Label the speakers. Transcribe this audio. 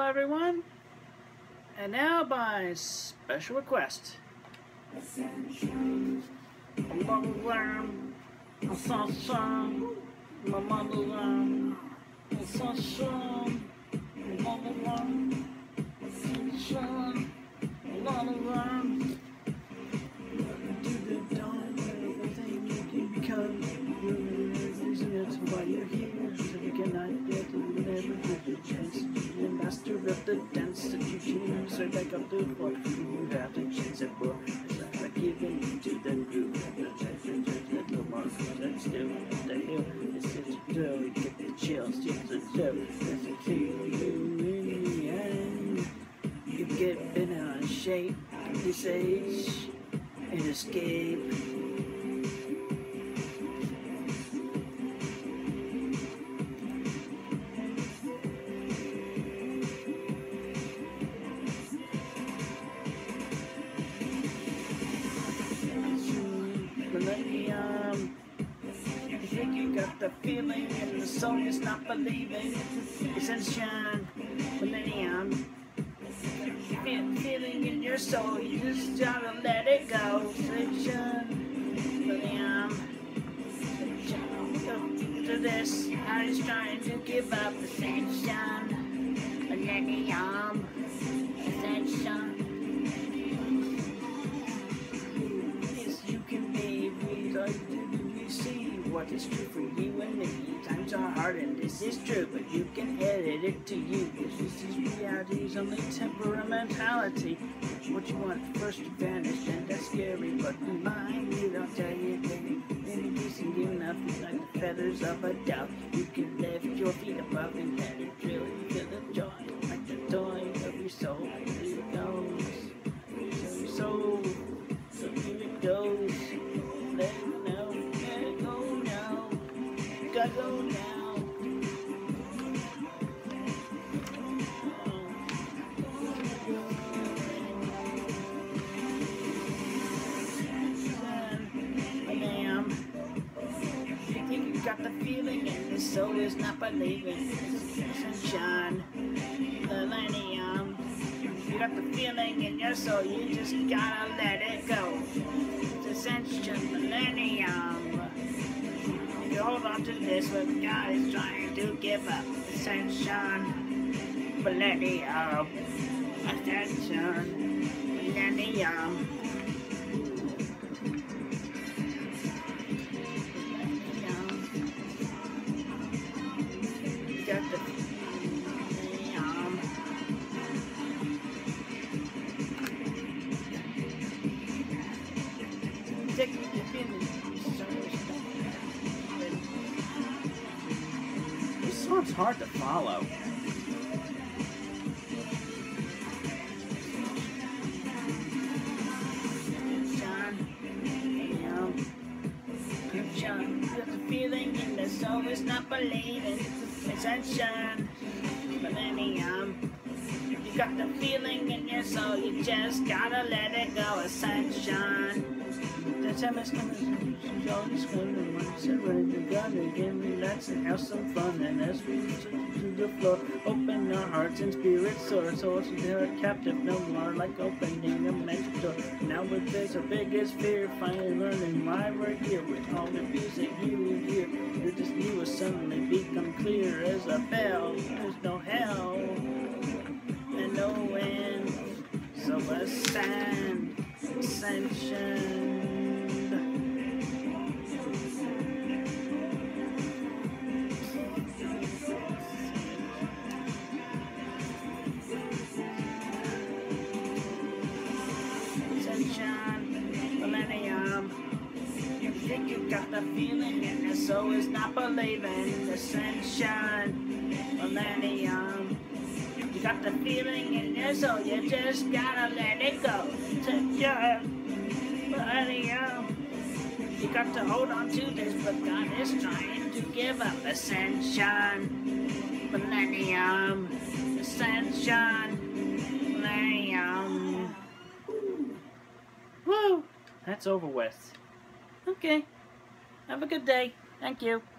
Speaker 1: everyone. And now by special request. Ascension. Ascension. Ascension. Ascension. Do the dawn, everything you can become. That's why you're here, so you cannot get to never get the chance. You're the master of the dance that you choose. So back up to what you have to chance it for. It's like giving you to the groove. The mark, that's still the hill. It's such a thrill, you get the chills, just a thrill. That's a thrill, you get bent out of shape this age and escape. Millenium. You think you got the feeling and the soul is not believing. Ascension. Millenium. Feeling in your soul, you just gotta let it go. Ascension. Millenium. To this, I was trying to give up. Ascension. Millenium. Ascension. What is true for you and me? Times are hard and this is true, but you can edit it to you. This is reality's only temperamentality. What you want first to vanish, and that's scary, but in mind you don't tell you anything. Maybe decent enough, like the feathers of a dove. You can lift your feet above and let it drill. You feel the joy, like the joy of your soul. Here it goes, so your soul, so here it goes. Let it know. Gotta go now. Millenium. You think you got the feeling and the soul is not believing. Sunshine. Millenium. You got the feeling in your soul, you just gotta let it go. It's Ascension. Millenium. Hold on to this, what God is trying to give up. Ascension, Millenium, Ascension, Millenium. You got the Millenium. Take the feeling. This song's hard to follow. John, you got the feeling in the soul is not believing. Ascension, Millenium. You got the feeling in your soul, you just gotta let it go. Ascension. The time is coming, she's always coming. Once I read, you gotta give me lots and have some fun. And as we to the floor, open our hearts and spirits soar. Souls they're captive no more, like opening a magic door. Now with this, our biggest fear, finally learning why we're here. With all the music you hear, you just knew will suddenly become clear as a bell. There's no hell and no end. So ascend, ascension. Millenium. You think you got the feeling and the soul is not believing. Ascension, Millenium. You got the feeling in your soul, you just gotta let it go. Ascension, Millenium. You got to hold on to this, but God is trying to give up. Ascension, Millenium. Ascension, Millenium. Woo! That's over with. Okay. Have a good day. Thank you.